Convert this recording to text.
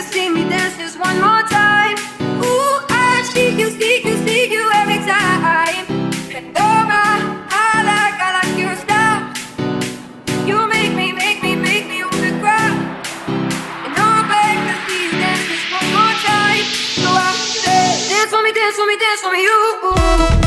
see me dance just one more time. Ooh, I see you, see you, see you every time. And oh my, I like your style. You make me wanna cry. And oh, I beg to see you dance just one more time. So I say, dance for me, dance for me, dance for me, you.